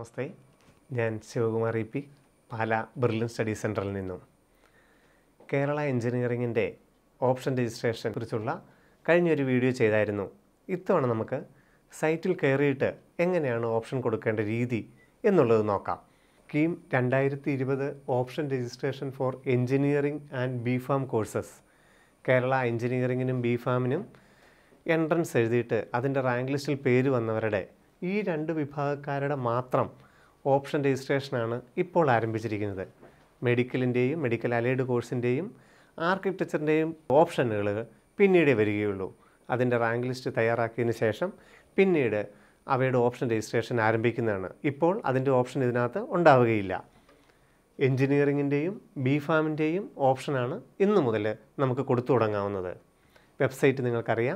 നമസ്തേ, ഞാൻ Shivakumar E P, Pala brilliant study സെൻറ്ററിൽ നിന്നും. കേരള എഞ്ചിനീയറിങ്ങിൻ്റെ ഓപ്ഷൻ രജിസ്ട്രേഷൻ കുറിച്ചുള്ള കഴിഞ്ഞൊരു വീഡിയോ ചെയ്തായിരുന്നു. ഇത്തവണ നമുക്ക് സൈറ്റിൽ കയറിയിട്ട് എങ്ങനെയാണ് ഓപ്ഷൻ കൊടുക്കേണ്ട രീതി എന്നുള്ളത് നോക്കാം. KEAM 2020 option registration for engineering and B.Pharm courses. Kerala എഞ്ചിനീയറിങ്ങിനും B.Pharmനും എൻട്രൻസ് എഴുതിയിട്ട് അതിൻ്റെ റാങ്ക് ലിസ്റ്റിൽ പേര് വന്നവരുടെ ഈ രണ്ട് വിഭാഗക്കാരുടെ മാത്രം ഓപ്ഷൻ രജിസ്ട്രേഷനാണ് ഇപ്പോൾ ആരംഭിച്ചിരിക്കുന്നത്. മെഡിക്കലിൻ്റെയും മെഡിക്കൽ അലൈഡ് കോഴ്സിൻ്റെയും ആർക്കിടെക്ചറിൻ്റെയും ഓപ്ഷനുകൾ പിന്നീടേ വരികയുള്ളൂ. അതിൻ്റെ റാങ്ക് ലിസ്റ്റ് തയ്യാറാക്കിയതിന് ശേഷം പിന്നീട് അവയുടെ ഓപ്ഷൻ രജിസ്ട്രേഷൻ ആരംഭിക്കുന്നതാണ്. ഇപ്പോൾ അതിൻ്റെ ഓപ്ഷൻ ഇതിനകത്ത് ഉണ്ടാവുകയില്ല. എഞ്ചിനീയറിങ്ങിൻ്റെയും B.Pharmൻ്റെയും ഓപ്ഷനാണ് ഇന്നു മുതൽ നമുക്ക് കൊടുത്തു തുടങ്ങാവുന്നത്. വെബ്സൈറ്റ് നിങ്ങൾക്കറിയാം,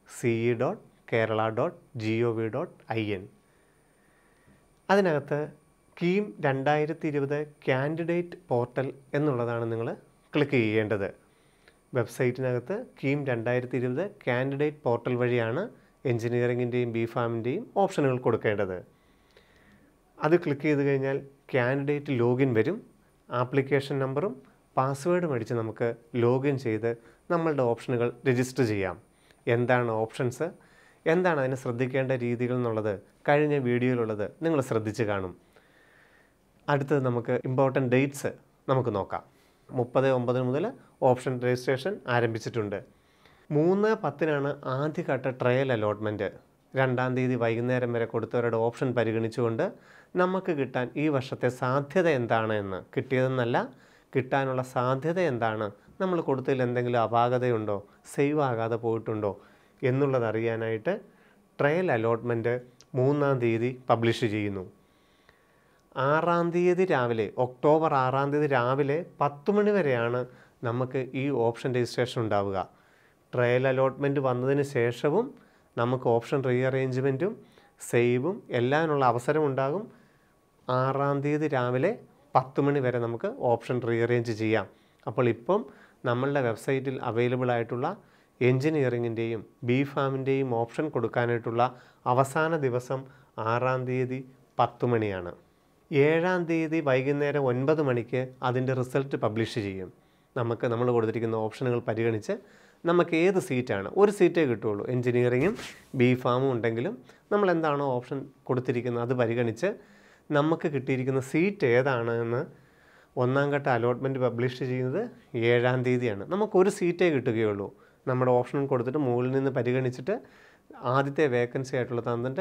ce.kerala.gov.in. അതിനകത്ത് KEAM 2020 കാൻഡിഡേറ്റ് പോർട്ടൽ എന്നുള്ളതാണ് നിങ്ങൾ ക്ലിക്ക് ചെയ്യേണ്ടത്. വെബ്സൈറ്റിനകത്ത് KEAM 2020 കാൻഡിഡേറ്റ് പോർട്ടൽ വഴിയാണ് എഞ്ചിനീയറിങ്ങിൻ്റെയും B.Pharmൻ്റെയും ഓപ്ഷനുകൾ കൊടുക്കേണ്ടത്. അത് ക്ലിക്ക് ചെയ്ത് കഴിഞ്ഞാൽ കാൻഡിഡേറ്റ് ലോഗിൻ വരും. ആപ്ലിക്കേഷൻ നമ്പറും പാസ്വേഡും അടിച്ച് നമുക്ക് ലോഗിൻ ചെയ്ത് നമ്മളുടെ ഓപ്ഷനുകൾ രജിസ്റ്റർ ചെയ്യാം. എന്താണ് ഓപ്ഷൻസ്, എന്താണ് അതിന് ശ്രദ്ധിക്കേണ്ട രീതികൾ എന്നുള്ളത് കഴിഞ്ഞ വീഡിയോയിലുള്ളത് നിങ്ങൾ ശ്രദ്ധിച്ച് കാണും. അടുത്തത് നമുക്ക് ഇമ്പോർട്ടൻറ്റ് ഡേറ്റ്സ് നമുക്ക് നോക്കാം. 30/9 മുതൽ ഓപ്ഷൻ രജിസ്ട്രേഷൻ ആരംഭിച്ചിട്ടുണ്ട്. 3/10 ആദ്യഘട്ട ട്രയൽ അലോട്ട്മെൻറ്റ്. 2-ാം തീയതി വൈകുന്നേരം വരെ കൊടുത്തവരുടെ ഓപ്ഷൻ പരിഗണിച്ചുകൊണ്ട് നമുക്ക് കിട്ടാൻ ഈ വർഷത്തെ സാധ്യത എന്താണ് എന്ന്, കിട്ടിയതെന്നല്ല, കിട്ടാനുള്ള സാധ്യത എന്താണ്, നമ്മൾ കൊടുത്തതിൽ എന്തെങ്കിലും അപാകതയുണ്ടോ, സേവ് ആകാതെ പോയിട്ടുണ്ടോ എന്നുള്ളത് അറിയാനായിട്ട് ട്രയൽ അലോട്ട്മെൻറ്റ് 3-ാം തീയതി പബ്ലിഷ് ചെയ്യുന്നു. 6-ാം തീയതി രാവിലെ, ഒക്ടോബർ 6-ാം തീയതി രാവിലെ 10 മണി വരെയാണ് നമുക്ക് ഈ ഓപ്ഷൻ രജിസ്ട്രേഷൻ ഉണ്ടാവുക. ട്രയൽ അലോട്ട്മെൻറ്റ് വന്നതിന് ശേഷവും നമുക്ക് ഓപ്ഷൻ റീഅറേഞ്ച്മെൻറ്റും സേവും എല്ലാനുള്ള അവസരം ഉണ്ടാകും. 6-ാം തീയതി രാവിലെ 10 മണി വരെ നമുക്ക് ഓപ്ഷൻ റീഅറേഞ്ച് ചെയ്യാം. അപ്പോൾ ഇപ്പം നമ്മളുടെ വെബ്സൈറ്റിൽ അവൈലബിൾ ആയിട്ടുള്ള എഞ്ചിനീയറിങ്ങിൻ്റെയും B.Pharmൻ്റെയും ഓപ്ഷൻ കൊടുക്കാനായിട്ടുള്ള അവസാന ദിവസം 6-ാം തീയതി 10 മണിയാണ്. 7-ാം തീയതി വൈകുന്നേരം 9 മണിക്ക് അതിൻ്റെ റിസൾട്ട് പബ്ലിഷ് ചെയ്യും. നമ്മൾ കൊടുത്തിരിക്കുന്ന ഓപ്ഷനുകൾ പരിഗണിച്ച് നമുക്ക് ഏത് സീറ്റാണ്, ഒരു സീറ്റേ കിട്ടുകയുള്ളൂ. എഞ്ചിനീയറിങ്ങും B.Pharmഉം ഉണ്ടെങ്കിലും നമ്മൾ എന്താണോ ഓപ്ഷൻ കൊടുത്തിരിക്കുന്നത് അത് പരിഗണിച്ച് നമുക്ക് കിട്ടിയിരിക്കുന്ന സീറ്റ് ഏതാണ് എന്ന് 1-ാം ഘട്ട അലോട്ട്മെൻറ്റ് പബ്ലിഷ് ചെയ്യുന്നത് 7-ാം തീയതിയാണ്. നമുക്കൊരു സീറ്റേ കിട്ടുകയുള്ളൂ. നമ്മുടെ ഓപ്ഷൻ കൊടുത്തിട്ട് മുകളിൽ നിന്ന് പരിഗണിച്ചിട്ട് ആദ്യത്തെ വേക്കൻസി ആയിട്ടുള്ള തന്നിട്ട്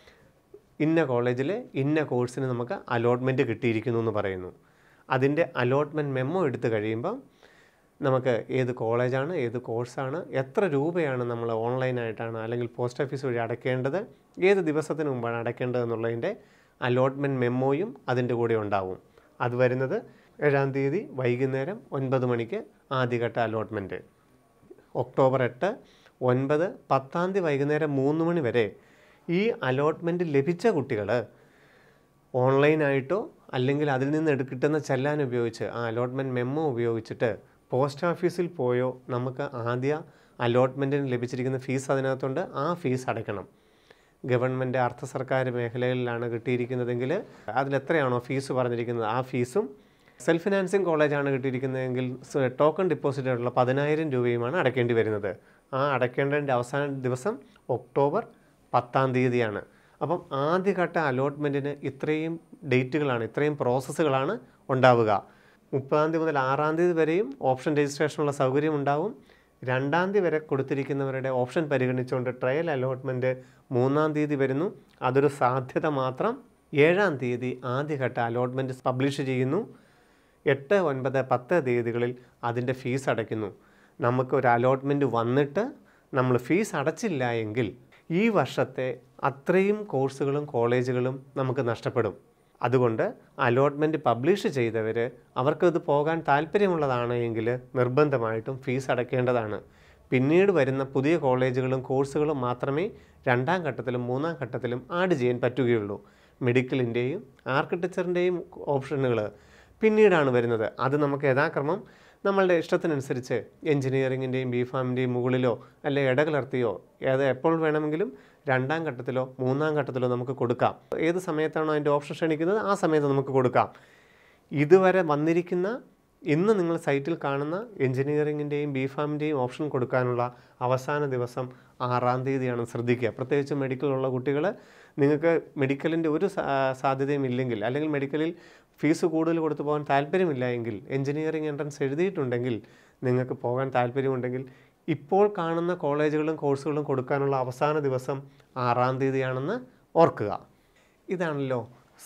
ഇന്ന കോളേജിൽ ഇന്ന കോഴ്സിന് നമുക്ക് അലോട്ട്മെൻറ്റ് കിട്ടിയിരിക്കുന്നു എന്ന് പറയുന്നു. അതിൻ്റെ അലോട്ട്മെൻറ്റ് മെമ്മോ എടുത്തു കഴിയുമ്പം നമുക്ക് ഏത് കോളേജാണ്, ഏത് കോഴ്സാണ്, എത്ര രൂപയാണ് നമ്മൾ ഓൺലൈനായിട്ടാണ് അല്ലെങ്കിൽ പോസ്റ്റ് ഓഫീസ് വഴി അടയ്ക്കേണ്ടത്, ഏത് ദിവസത്തിന് മുമ്പാണ് അടയ്ക്കേണ്ടത് എന്നുള്ളതിൻ്റെ അലോട്ട്മെൻറ്റ് മെമ്മോയും അതിൻ്റെ കൂടെ ഉണ്ടാവും. അത് വരുന്നത് 7-ാം തീയതി വൈകുന്നേരം 9 മണിക്ക് ആദ്യഘട്ട അലോട്ട്മെൻറ്റ്. ഒക്ടോബർ 8, 9, 10-ാം തീയതി വൈകുന്നേരം 3 മണി വരെ ഈ അലോട്ട്മെൻറ്റ് ലഭിച്ച കുട്ടികൾ ഓൺലൈനായിട്ടോ അല്ലെങ്കിൽ അതിൽ നിന്ന് കിട്ടുന്ന ചെല്ലാൻ ഉപയോഗിച്ച് ആ അലോട്ട്മെൻറ്റ് മെമ്മോ ഉപയോഗിച്ചിട്ട് പോസ്റ്റ് ഓഫീസിൽ പോയോ നമുക്ക് ആദ്യ അലോട്ട്മെൻറ്റിന് ലഭിച്ചിരിക്കുന്ന ഫീസ് അതിനകത്തുണ്ട്, ആ ഫീസ് അടയ്ക്കണം. ഗവൺമെൻറ് അർദ്ധ സർക്കാർ മേഖലകളിലാണ് കിട്ടിയിരിക്കുന്നതെങ്കിൽ അതിലെത്രയാണോ ഫീസ് പറഞ്ഞിരിക്കുന്നത് ആ ഫീസും, സെൽഫ് ഫിനാൻസിങ് കോളേജാണ് കിട്ടിയിരിക്കുന്നതെങ്കിൽ ടോക്കൺ ഡെപ്പോസിറ്റ് ആയിട്ടുള്ള 10,000 രൂപയുമാണ് അടയ്ക്കേണ്ടി വരുന്നത്. ആ അടയ്ക്കേണ്ടതിൻ്റെ അവസാന ദിവസം ഒക്ടോബർ 10-ാം തീയതിയാണ്. അപ്പം ആദ്യഘട്ട അലോട്ട്മെൻറ്റിന് ഇത്രയും ഡേറ്റുകളാണ്, ഇത്രയും പ്രോസസ്സുകളാണ് ഉണ്ടാവുക. 30-ാം തീയതി മുതൽ 6-ാം തീയതി വരെയും ഓപ്ഷൻ രജിസ്ട്രേഷനുള്ള സൗകര്യം ഉണ്ടാവും. 2-ാം തീയതി വരെ കൊടുത്തിരിക്കുന്നവരുടെ ഓപ്ഷൻ പരിഗണിച്ചുകൊണ്ട് ട്രയൽ അലോട്ട്മെൻറ്റ് 3-ാം തീയതി വരുന്നു. അതൊരു സാധ്യത മാത്രം. 7-ാം തീയതി ആദ്യഘട്ട അലോട്ട്മെൻറ്റ് പബ്ലിഷ് ചെയ്യുന്നു. 8, 9, 10 തീയതികളിൽ അതിൻ്റെ ഫീസ് അടയ്ക്കുന്നു. നമുക്കൊരു അലോട്ട്മെൻറ്റ് വന്നിട്ട് നമ്മൾ ഫീസ് അടച്ചില്ല എങ്കിൽ ഈ വർഷത്തെ അത്രയും കോഴ്സുകളും കോളേജുകളും നമുക്ക് നഷ്ടപ്പെടും. അതുകൊണ്ട് അലോട്ട്മെൻറ്റ് പബ്ലിഷ് ചെയ്തവർ അവർക്കത് പോകാൻ താല്പര്യമുള്ളതാണ് എങ്കിൽ നിർബന്ധമായിട്ടും ഫീസ് അടയ്ക്കേണ്ടതാണ്. പിന്നീട് വരുന്ന പുതിയ കോളേജുകളും കോഴ്സുകളും മാത്രമേ 2-ാം ഘട്ടത്തിലും 3-ാം ഘട്ടത്തിലും ആഡ് ചെയ്യാൻ പറ്റുകയുള്ളൂ. മെഡിക്കലിൻ്റെയും ആർക്കിടെക്ചറിൻ്റെയും ഓപ്ഷനുകൾ പിന്നീടാണ് വരുന്നത്. അത് നമുക്ക് യഥാക്രമം നമ്മളുടെ ഇഷ്ടത്തിനനുസരിച്ച് എഞ്ചിനീയറിങ്ങിൻ്റെയും B.Pharmൻ്റെയും മുകളിലോ അല്ലെങ്കിൽ ഇടകലർത്തിയോ എപ്പോൾ വേണമെങ്കിലും രണ്ടാം ഘട്ടത്തിലോ മൂന്നാം ഘട്ടത്തിലോ നമുക്ക് കൊടുക്കാം. ഏത് സമയത്താണോ അതിൻ്റെ ഓപ്ഷൻ ക്ഷണിക്കുന്നത് ആ സമയത്ത് നമുക്ക് കൊടുക്കാം. ഇതുവരെ വന്നിരിക്കുന്ന ഇന്ന് നിങ്ങൾ സൈറ്റിൽ കാണുന്ന എഞ്ചിനീയറിങ്ങിൻ്റെയും B.Pharmൻ്റെയും ഓപ്ഷൻ കൊടുക്കാനുള്ള അവസാന ദിവസം 6-ാം തീയതിയാണ്. ശ്രദ്ധിക്കുക. പ്രത്യേകിച്ച് മെഡിക്കലുള്ള കുട്ടികൾ, നിങ്ങൾക്ക് മെഡിക്കലിൻ്റെ ഒരു സാധ്യതയും ഇല്ലെങ്കിൽ, അല്ലെങ്കിൽ മെഡിക്കലിൽ ഫീസ് കൂടുതൽ കൊടുത്തു പോകാൻ താല്പര്യമില്ല എങ്കിൽ, എഞ്ചിനീയറിംഗ് എൻട്രൻസ് എഴുതിയിട്ടുണ്ടെങ്കിൽ, നിങ്ങൾക്ക് പോകാൻ താല്പര്യമുണ്ടെങ്കിൽ ഇപ്പോൾ കാണുന്ന കോളേജുകളും കോഴ്സുകളും കൊടുക്കാനുള്ള അവസാന ദിവസം 6-ാം തീയതിയാണെന്ന് ഓർക്കുക. ഇതാണല്ലോ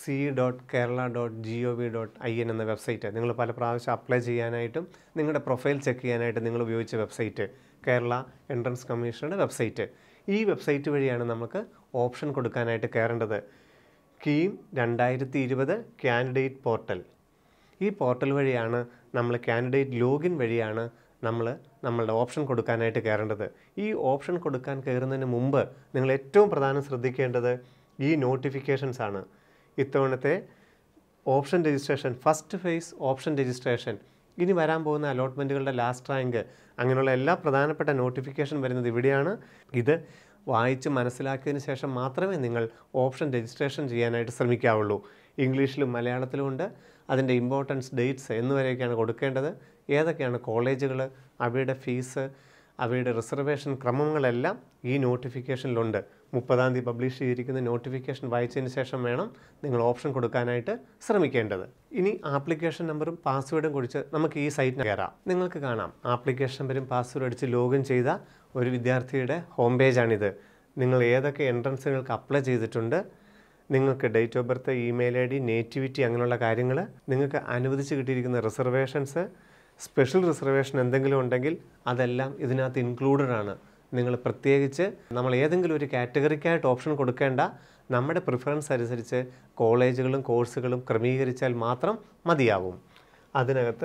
ce.kerala.gov.in എന്ന വെബ്സൈറ്റ്. നിങ്ങൾ പല പ്രാവശ്യം അപ്ലൈ ചെയ്യാനായിട്ടും നിങ്ങളുടെ പ്രൊഫൈൽ ചെക്ക് ചെയ്യാനായിട്ട് നിങ്ങൾ ഉപയോഗിച്ച വെബ്സൈറ്റ്, കേരള എൻട്രൻസ് കമ്മീഷനുടെ വെബ്സൈറ്റ്. ഈ വെബ്സൈറ്റ് വഴിയാണ് നമുക്ക് ഓപ്ഷൻ കൊടുക്കാനായിട്ട് കയറേണ്ടത്. KEAM 2020 candidate portal. ഈ പോർട്ടൽ വഴിയാണ് നമ്മൾ കാൻഡിഡേറ്റ് ലോഗിൻ വഴിയാണ് നമ്മളുടെ ഓപ്ഷൻ കൊടുക്കാനായിട്ട് കയറേണ്ടത്. ഈ ഓപ്ഷൻ കൊടുക്കാൻ കയറുന്നതിന് മുമ്പ് നിങ്ങൾ ഏറ്റവും പ്രധാനം ശ്രദ്ധിക്കേണ്ടത് ഈ നോട്ടിഫിക്കേഷൻസ് ആണ്. ഇത്തവണത്തെ option registration, first phase option registration, ഇനി വരാൻ പോകുന്ന അലോട്ട്മെൻറ്റുകളുടെ ലാസ്റ്റ് റാങ്ക്, അങ്ങനെയുള്ള എല്ലാ പ്രധാനപ്പെട്ട നോട്ടിഫിക്കേഷൻ വരുന്നത് ഇവിടെയാണ്. ഇത് വായിച്ച് മനസ്സിലാക്കിയതിന് ശേഷം മാത്രമേ നിങ്ങൾ ഓപ്ഷൻ രജിസ്ട്രേഷൻ ചെയ്യാനായിട്ട് ശ്രമിക്കാവുള്ളൂ. ഇംഗ്ലീഷിലും മലയാളത്തിലും ഉണ്ട്. അതിൻ്റെ ഇമ്പോർട്ടൻസ്, ഡേറ്റ്സ് എന്നിവരെയൊക്കെയാണ് കൊടുക്കേണ്ടത്. ഏതൊക്കെയാണ് കോളേജുകൾ, അവയുടെ ഫീസ്, അവയുടെ റിസർവേഷൻ ക്രമങ്ങളെല്ലാം ഈ നോട്ടിഫിക്കേഷനിലുണ്ട്. 30-ാം തീയതി പബ്ലിഷ് ചെയ്തിരിക്കുന്ന നോട്ടിഫിക്കേഷൻ വായിച്ചതിന് ശേഷം വേണം നിങ്ങൾ ഓപ്ഷൻ കൊടുക്കാനായിട്ട് ശ്രമിക്കേണ്ടത്. ഇനി ആപ്ലിക്കേഷൻ നമ്പറും പാസ്വേഡും കുറിച്ച് നമുക്ക് ഈ സൈറ്റിന് കയറാം. നിങ്ങൾക്ക് കാണാം ആപ്ലിക്കേഷൻ നമ്പറും പാസ്വേഡും അടിച്ച് ലോഗിൻ ചെയ്ത ഒരു വിദ്യാർത്ഥിയുടെ ഹോം പേജാണിത്. നിങ്ങൾ ഏതൊക്കെ എൻട്രൻസുകൾക്ക് അപ്ലൈ ചെയ്തിട്ടുണ്ട്, നിങ്ങൾക്ക് date of birth, email ID, nativity, അങ്ങനെയുള്ള കാര്യങ്ങൾ, നിങ്ങൾക്ക് അനുവദിച്ച് കിട്ടിയിരിക്കുന്ന റിസർവേഷൻസ്, സ്പെഷ്യൽ റിസർവേഷൻ എന്തെങ്കിലും ഉണ്ടെങ്കിൽ അതെല്ലാം ഇതിനകത്ത് ഇൻക്ലൂഡഡ് ആണ്. നിങ്ങൾ പ്രത്യേകിച്ച് നമ്മൾ ഏതെങ്കിലും ഒരു കാറ്റഗറിക്കായിട്ട് ഓപ്ഷൻ കൊടുക്കേണ്ട, നമ്മുടെ പ്രിഫറൻസ് അനുസരിച്ച് കോളേജുകളും കോഴ്സുകളും ക്രമീകരിച്ചാൽ മാത്രം മതിയാവും. അതിനകത്ത്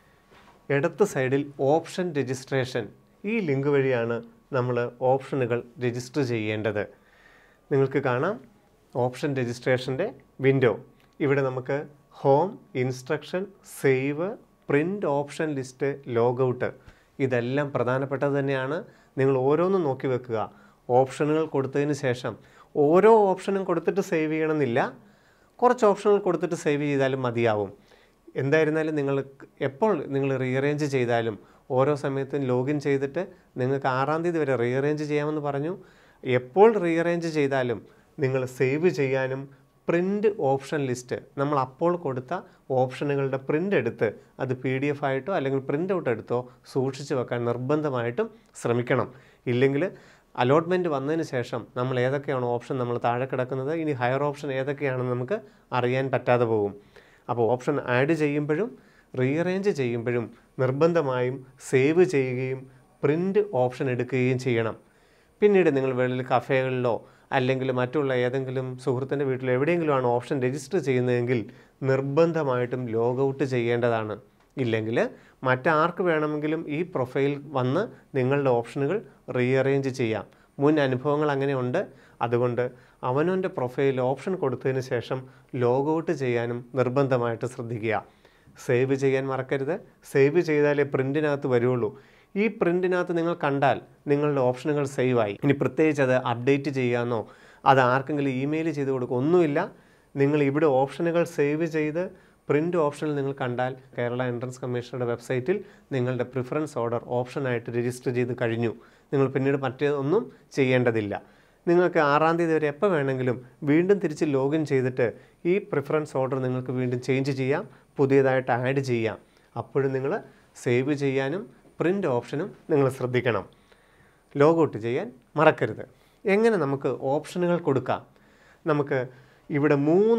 ഇടത്ത് സൈഡിൽ ഓപ്ഷൻ രജിസ്ട്രേഷൻ, ഈ ലിങ്ക് വഴിയാണ് നമ്മൾ ഓപ്ഷനുകൾ രജിസ്റ്റർ ചെയ്യേണ്ടത്. നിങ്ങൾക്ക് കാണാം ഓപ്ഷൻ രജിസ്ട്രേഷൻ്റെ വിൻഡോ. ഇവിടെ നമുക്ക് home, instruction, save, print option list, logout, ഇതെല്ലാം പ്രധാനപ്പെട്ടത് തന്നെയാണ്. നിങ്ങൾ ഓരോന്നും നോക്കി വെക്കുക. ഓപ്ഷനുകൾ കൊടുത്തതിന് ശേഷം ഓരോ ഓപ്ഷനും കൊടുത്തിട്ട് സേവ് ചെയ്യണമെന്നില്ല, കുറച്ച് ഓപ്ഷനുകൾ കൊടുത്തിട്ട് സേവ് ചെയ്താലും മതിയാവും. എന്തായിരുന്നാലും എപ്പോൾ നിങ്ങൾ റീഅറേഞ്ച് ചെയ്താലും, ഓരോ സമയത്തും ലോഗിൻ ചെയ്തിട്ട് നിങ്ങൾക്ക് 6-ാം തീയതി വരെ റീഅറേഞ്ച് ചെയ്യാമെന്ന് പറഞ്ഞു. എപ്പോൾ റീഅറേഞ്ച് ചെയ്താലും നിങ്ങൾ സേവ് ചെയ്യാനും പ്രിൻ്റ് ഓപ്ഷൻ ലിസ്റ്റ്, നമ്മൾ അപ്പോൾ കൊടുത്ത ഓപ്ഷനുകളുടെ പ്രിൻ്റ് എടുത്ത് അത് PDF ആയിട്ടോ അല്ലെങ്കിൽ പ്രിൻ്റ് ഔട്ട് എടുത്തോ സൂക്ഷിച്ച് വെക്കാൻ നിർബന്ധമായിട്ടും ശ്രമിക്കണം. ഇല്ലെങ്കിൽ അലോട്ട്മെൻറ്റ് വന്നതിന് ശേഷം നമ്മൾ ഏതൊക്കെയാണ് ഓപ്ഷൻ നമ്മൾ താഴെ കിടക്കുന്നത്, ഇനി ഹയർ ഓപ്ഷൻ ഏതൊക്കെയാണെന്ന് നമുക്ക് അറിയാൻ പറ്റാതെ പോകും. അപ്പോൾ ഓപ്ഷൻ ആഡ് ചെയ്യുമ്പോഴും റീഅറേഞ്ച് ചെയ്യുമ്പോഴും നിർബന്ധമായും സേവ് ചെയ്യുകയും പ്രിൻ്റ് ഓപ്ഷൻ എടുക്കുകയും ചെയ്യണം. പിന്നീട് നിങ്ങൾ വെളിയിൽ കഫേകളിലോ അല്ലെങ്കിൽ മറ്റുള്ള ഏതെങ്കിലും സുഹൃത്തിൻ്റെ വീട്ടിലോ എവിടെയെങ്കിലുമാണ് ഓപ്ഷൻ രജിസ്റ്റർ ചെയ്യുന്നതെങ്കിൽ നിർബന്ധമായിട്ടും ലോഗൗട്ട് ചെയ്യേണ്ടതാണ്. ഇല്ലെങ്കിൽ മറ്റാർക്ക് വേണമെങ്കിലും ഈ പ്രൊഫൈൽ വന്ന് നിങ്ങളുടെ ഓപ്ഷനുകൾ റീഅറേഞ്ച് ചെയ്യാം. മുൻ അനുഭവങ്ങൾ അങ്ങനെയുണ്ട്. അതുകൊണ്ട് അവനവൻ്റെ പ്രൊഫൈൽ ഓപ്ഷൻ കൊടുത്തതിന് ശേഷം ലോഗൗട്ട് ചെയ്യാനും നിർബന്ധമായിട്ട് ശ്രദ്ധിക്കുക. സേവ് ചെയ്യാൻ മറക്കരുത്. സേവ് ചെയ്താലേ പ്രിൻറ്റിനകത്ത് വരുള്ളൂ. ഈ പ്രിൻറ്റിനകത്ത് നിങ്ങൾ കണ്ടാൽ നിങ്ങളുടെ ഓപ്ഷനുകൾ സേവായി. ഇനി പ്രത്യേകിച്ച് അത് അപ്ഡേറ്റ് ചെയ്യാമെന്നോ അത് ആർക്കെങ്കിലും ഇമെയിൽ ചെയ്ത് കൊടുക്കുക ഒന്നുമില്ല. നിങ്ങൾ ഇവിടെ ഓപ്ഷനുകൾ സേവ് ചെയ്ത് പ്രിൻ്റ് ഓപ്ഷനിൽ നിങ്ങൾ കണ്ടാൽ കേരള എൻട്രൻസ് കമ്മീഷനുടെ വെബ്സൈറ്റിൽ നിങ്ങളുടെ പ്രിഫറൻസ് ഓർഡർ ഓപ്ഷനായിട്ട് രജിസ്റ്റർ ചെയ്ത് കഴിഞ്ഞു. നിങ്ങൾ പിന്നീട് മറ്റൊന്നും ചെയ്യേണ്ടതില്ല. നിങ്ങൾക്ക് 6-ാം തീയതി വരെ എപ്പോൾ വേണമെങ്കിലും വീണ്ടും തിരിച്ച് ലോഗിൻ ചെയ്തിട്ട് ഈ പ്രിഫറൻസ് ഓർഡർ നിങ്ങൾക്ക് വീണ്ടും ചേഞ്ച് ചെയ്യാം, പുതിയതായിട്ട് ആഡ് ചെയ്യാം. അപ്പോഴും നിങ്ങൾ സേവ് ചെയ്യാനും പ്രിൻ്റ് ഓപ്ഷനും നിങ്ങൾ ശ്രദ്ധിക്കണം. ലോഗൗട്ട് ചെയ്യാൻ മറക്കരുത്. എങ്ങനെ നമുക്ക് ഓപ്ഷനുകൾ കൊടുക്കാം? നമുക്ക് ഇവിടെ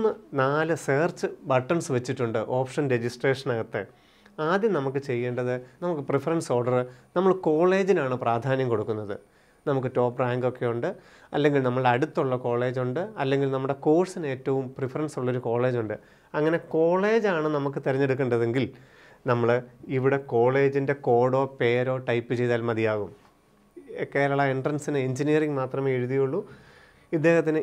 3-4 സെർച്ച് ബട്ടൺസ് വെച്ചിട്ടുണ്ട് ഓപ്ഷൻ രജിസ്ട്രേഷനകത്ത്. ആദ്യം നമുക്ക് ചെയ്യേണ്ടത്, നമുക്ക് പ്രിഫറൻസ് ഓർഡർ നമ്മൾ കോളേജിനാണ് പ്രാധാന്യം കൊടുക്കുന്നത്. നമുക്ക് ടോപ്പ് റാങ്കൊക്കെ ഉണ്ട്, അല്ലെങ്കിൽ നമ്മളുടെ അടുത്തുള്ള കോളേജുണ്ട്, അല്ലെങ്കിൽ നമ്മുടെ കോഴ്സിന് ഏറ്റവും പ്രിഫറൻസ് ഉള്ളൊരു കോളേജുണ്ട്. അങ്ങനെ കോളേജാണ് നമുക്ക് തിരഞ്ഞെടുക്കേണ്ടതെങ്കിൽ നമ്മൾ ഇവിടെ കോളേജിൻ്റെ കോഡോ പേരോ ടൈപ്പ് ചെയ്താൽ മതിയാകും. കേരള എൻട്രൻസിന് എഞ്ചിനീയറിംഗ് മാത്രമേ എഴുതിയുള്ളൂ. ഇദ്ദേഹത്തിന്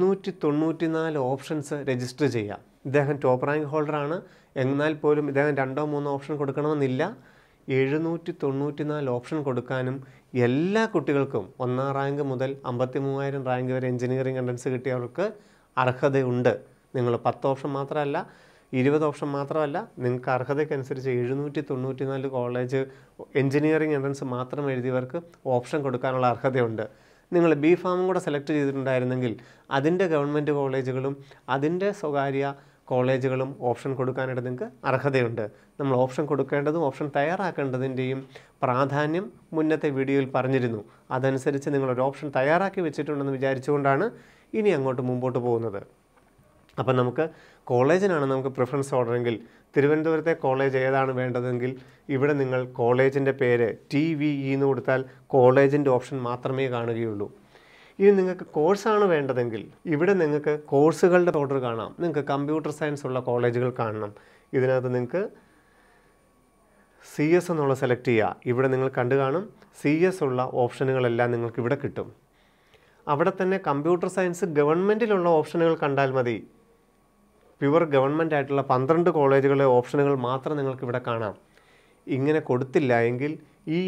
794 ഓപ്ഷൻസ് രജിസ്റ്റർ ചെയ്യാം. ഇദ്ദേഹം ടോപ്പ് റാങ്ക് ഹോൾഡറാണ്. എന്നാൽ പോലും ഇദ്ദേഹം 2-3 ഓപ്ഷൻ കൊടുക്കണമെന്നില്ല. 794 ഓപ്ഷൻ കൊടുക്കാനും എല്ലാ കുട്ടികൾക്കും 1ാം റാങ്ക് മുതൽ 53,000 റാങ്ക് വരെ എഞ്ചിനീയറിംഗ് എൻട്രൻസ് കിട്ടിയവർക്ക് അർഹതയുണ്ട്. നിങ്ങൾ 10 ഓപ്ഷൻ മാത്രമല്ല, 20 ഓപ്ഷൻ മാത്രമല്ല, നിങ്ങൾക്ക് അർഹതയ്ക്കനുസരിച്ച് 794 കോളേജ് എഞ്ചിനീയറിംഗ് എൻട്രൻസ് മാത്രം എഴുതിയവർക്ക് ഓപ്ഷൻ കൊടുക്കാനുള്ള അർഹതയുണ്ട്. നിങ്ങൾ B.Pharm കൂടെ സെലക്ട് ചെയ്തിട്ടുണ്ടായിരുന്നെങ്കിൽ അതിൻ്റെ ഗവൺമെൻറ് കോളേജുകളും അതിൻ്റെ സ്വകാര്യ കോളേജുകളും ഓപ്ഷൻ കൊടുക്കാനായിട്ട് നിങ്ങൾക്ക് അർഹതയുണ്ട്. നമ്മൾ ഓപ്ഷൻ കൊടുക്കേണ്ടതും ഓപ്ഷൻ തയ്യാറാക്കേണ്ടതിൻ്റെയും പ്രാധാന്യം മുന്നത്തെ വീഡിയോയിൽ പറഞ്ഞിരുന്നു. അതനുസരിച്ച് നിങ്ങളൊരു ഓപ്ഷൻ തയ്യാറാക്കി വെച്ചിട്ടുണ്ടെന്ന് വിചാരിച്ചുകൊണ്ടാണ് ഇനി അങ്ങോട്ട് മുമ്പോട്ട് പോകുന്നത്. അപ്പം നമുക്ക് കോളേജിനാണ് നമുക്ക് പ്രിഫറൻസ് ഓർഡറെങ്കിൽ തിരുവനന്തപുരത്തെ കോളേജ് ഏതാണ് വേണ്ടതെങ്കിൽ ഇവിടെ നിങ്ങൾ കോളേജിൻ്റെ പേര് TVE എന്ന് കൊടുത്താൽ കോളേജിൻ്റെ ഓപ്ഷൻ മാത്രമേ കാണുകയുള്ളൂ. ഇനി നിങ്ങൾക്ക് കോഴ്സാണ് വേണ്ടതെങ്കിൽ ഇവിടെ നിങ്ങൾക്ക് കോഴ്സുകളുടെ ഓർഡർ കാണാം. നിങ്ങൾക്ക് കമ്പ്യൂട്ടർ സയൻസ് ഉള്ള കോളേജുകൾ കാണണം. ഇതിനകത്ത് നിങ്ങൾക്ക് CS എന്നുള്ള സെലക്ട് ചെയ്യുക. ഇവിടെ നിങ്ങൾ കണ്ടു കാണും CS ഉള്ള ഓപ്ഷനുകളെല്ലാം നിങ്ങൾക്ക് ഇവിടെ കിട്ടും. അവിടെ തന്നെ കമ്പ്യൂട്ടർ സയൻസ് ഗവൺമെൻറ്റിലുള്ള ഓപ്ഷനുകൾ കണ്ടാൽ മതി. പ്യുവർ ഗവൺമെൻറ് ആയിട്ടുള്ള 12 കോളേജുകളിലെ ഓപ്ഷനുകൾ മാത്രം നിങ്ങൾക്ക് ഇവിടെ കാണാം. ഇങ്ങനെ കൊടുത്തില്ല എങ്കിൽ ഈ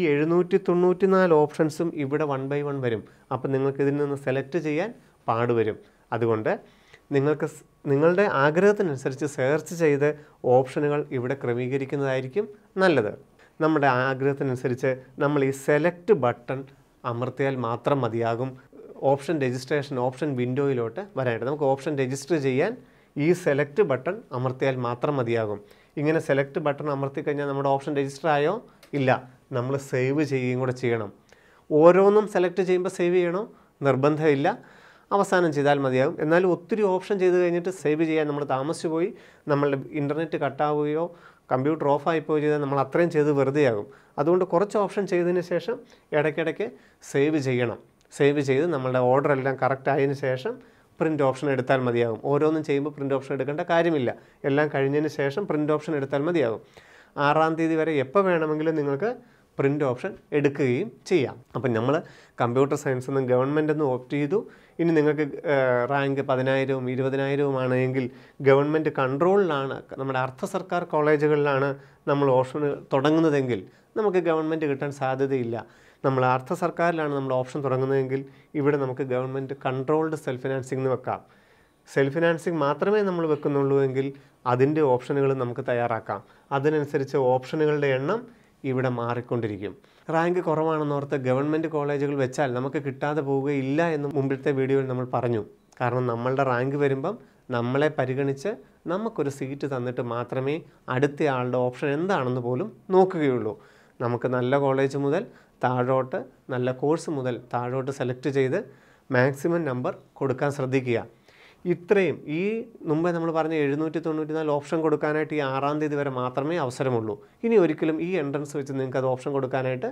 794 ഓപ്ഷൻസും ഇവിടെ 1 by 1 വരും. അപ്പം നിങ്ങൾക്ക് ഇതിൽ നിന്ന് സെലക്ട് ചെയ്യാൻ പാടുവരും. അതുകൊണ്ട് നിങ്ങൾക്ക് നിങ്ങളുടെ ആഗ്രഹത്തിനനുസരിച്ച് സെർച്ച് ചെയ്ത് ഓപ്ഷനുകൾ ഇവിടെ ക്രമീകരിക്കുന്നതായിരിക്കും നല്ലത്. നമ്മുടെ ആഗ്രഹത്തിനനുസരിച്ച് നമ്മൾ ഈ സെലക്ട് ബട്ടൺ അമർത്തിയാൽ മാത്രം മതിയാകും ഓപ്ഷൻ രജിസ്ട്രേഷൻ ഓപ്ഷൻ വിൻഡോയിലോട്ട് വരാനായിട്ട്. നമുക്ക് ഓപ്ഷൻ രജിസ്റ്റർ ചെയ്യാൻ ഈ സെലക്ട് ബട്ടൺ അമർത്തിയാൽ മാത്രം മതിയാകും. ഇങ്ങനെ സെലക്ട് ബട്ടൺ അമർത്തി കഴിഞ്ഞാൽ നമ്മുടെ ഓപ്ഷൻ രജിസ്റ്റർ ആയോ? ഇല്ല. നമ്മൾ സേവ് ചെയ്യുകയും കൂടെ ചെയ്യണം. ഓരോന്നും സെലക്ട് ചെയ്യുമ്പോൾ സേവ് ചെയ്യണോ? നിർബന്ധമില്ല, അവസാനം ചെയ്താൽ മതിയാകും. എന്നാലും ഒത്തിരി ഓപ്ഷൻ ചെയ്ത് കഴിഞ്ഞിട്ട് സേവ് ചെയ്യാൻ നമ്മൾ താമസിച്ചു പോയി, നമ്മളുടെ ഇൻ്റർനെറ്റ് കട്ടാവുകയോ കമ്പ്യൂട്ടർ ഓഫായി പോവുകയോ ചെയ്താൽ നമ്മൾ അത്രയും ചെയ്ത് വെറുതെയാകും. അതുകൊണ്ട് കുറച്ച് ഓപ്ഷൻ ചെയ്തതിന് ശേഷം ഇടയ്ക്കിടയ്ക്ക് സേവ് ചെയ്യണം. സേവ് ചെയ്ത് നമ്മളുടെ ഓർഡർ എല്ലാം കറക്റ്റ് ആയതിനു ശേഷം പ്രിൻ്റ് ഓപ്ഷൻ എടുത്താൽ മതിയാകും. ഓരോന്നും ചെയ്യുമ്പോൾ പ്രിൻ്റ് ഓപ്ഷൻ എടുക്കേണ്ട കാര്യമില്ല. എല്ലാം കഴിഞ്ഞതിന് ശേഷം പ്രിൻ്റ് ഓപ്ഷൻ എടുത്താൽ മതിയാകും. 6-ാം തീയതി വരെ എപ്പോൾ വേണമെങ്കിലും നിങ്ങൾക്ക് പ്രിൻ്റ് ഓപ്ഷൻ എടുക്കുകയും ചെയ്യാം. അപ്പം നമ്മൾ കമ്പ്യൂട്ടർ സയൻസ് എന്നും ഗവൺമെൻറ് എന്നും ഓപ്റ്റ് ചെയ്തു. ഇനി നിങ്ങൾക്ക് റാങ്ക് 10,000-ഉം 20,000-ഉം ആണെങ്കിൽ ഗവൺമെൻറ് കൺട്രോളിലാണ്, നമ്മുടെ അർദ്ധ സർക്കാർ കോളേജുകളിലാണ് നമ്മൾ ഓപ്ഷൻ തുടങ്ങുന്നതെങ്കിൽ നമുക്ക് ഗവൺമെൻറ് കിട്ടാൻ സാധ്യതയില്ല. നമ്മൾ അർദ്ധ സർക്കാരിലാണ് നമ്മൾ ഓപ്ഷൻ തുടങ്ങുന്നതെങ്കിൽ ഇവിടെ നമുക്ക് ഗവൺമെൻറ് കൺട്രോൾഡ് സെൽഫ് ഫിനാൻസിംഗ് എന്ന് വെക്കാം. സെൽഫ് ഫിനാൻസിങ് മാത്രമേ നമ്മൾ വെക്കുന്നുള്ളൂ എങ്കിൽ അതിൻ്റെ ഓപ്ഷനുകൾ നമുക്ക് തയ്യാറാക്കാം. അതിനനുസരിച്ച് ഓപ്ഷനുകളുടെ എണ്ണം ഇവിടെ മാറിക്കൊണ്ടിരിക്കും. റാങ്ക് കുറവാണെന്നോർത്ത് ഗവൺമെൻറ് കോളേജുകൾ വെച്ചാൽ നമുക്ക് കിട്ടാതെ പോവുകയില്ല എന്ന് മുമ്പിലത്തെ വീഡിയോയിൽ നമ്മൾ പറഞ്ഞു. കാരണം നമ്മളുടെ റാങ്ക് വരുമ്പം നമ്മളെ പരിഗണിച്ച് നമുക്കൊരു സീറ്റ് തന്നിട്ട് മാത്രമേ അടുത്ത ആളുടെ ഓപ്ഷൻ എന്താണെന്ന് പോലും നോക്കുകയുള്ളൂ. നമുക്ക് നല്ല കോളേജ് മുതൽ താഴോട്ട്, നല്ല കോഴ്സ് മുതൽ താഴോട്ട് സെലക്ട് ചെയ്ത് മാക്സിമം നമ്പർ കൊടുക്കാൻ ശ്രദ്ധിക്കുക. ഇത്രയും ഈ മുമ്പേ നമ്മൾ പറഞ്ഞ 794 ഓപ്ഷൻ കൊടുക്കാനായിട്ട് ഈ 6-ാം തീയതി വരെ മാത്രമേ അവസരമുള്ളൂ. ഇനി ഒരിക്കലും ഈ എൻട്രൻസ് വെച്ച് നിങ്ങൾക്ക് അത് ഓപ്ഷൻ കൊടുക്കാനായിട്ട്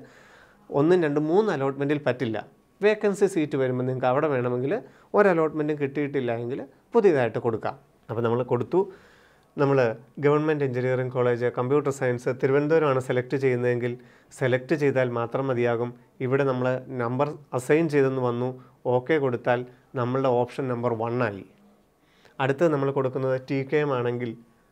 1, 2, 3 അലോട്ട്മെൻറ്റിൽ പറ്റില്ല. വേക്കൻസി സീറ്റ് വരുമ്പോൾ നിങ്ങൾക്ക് അവിടെ വേണമെങ്കിൽ ഒരു അലോട്ട്മെൻറ്റും കിട്ടിയിട്ടില്ല എങ്കിൽ പുതിയതായിട്ട് കൊടുക്കാം. അപ്പോൾ നമ്മൾ കൊടുത്തു. നമ്മൾ government engineering college computer science തിരുവനന്തപുരമാണ് സെലക്ട് ചെയ്യുന്നതെങ്കിൽ സെലക്ട് ചെയ്താൽ മാത്രം മതിയാകും. ഇവിടെ നമ്മൾ നമ്പർ അസൈൻ ചെയ്തെന്ന് വന്നു, ഓക്കെ കൊടുത്താൽ നമ്മളുടെ ഓപ്ഷൻ നമ്പർ 1 ആയി. അടുത്തത് നമ്മൾ കൊടുക്കുന്നത് TKM ആണെങ്കിൽ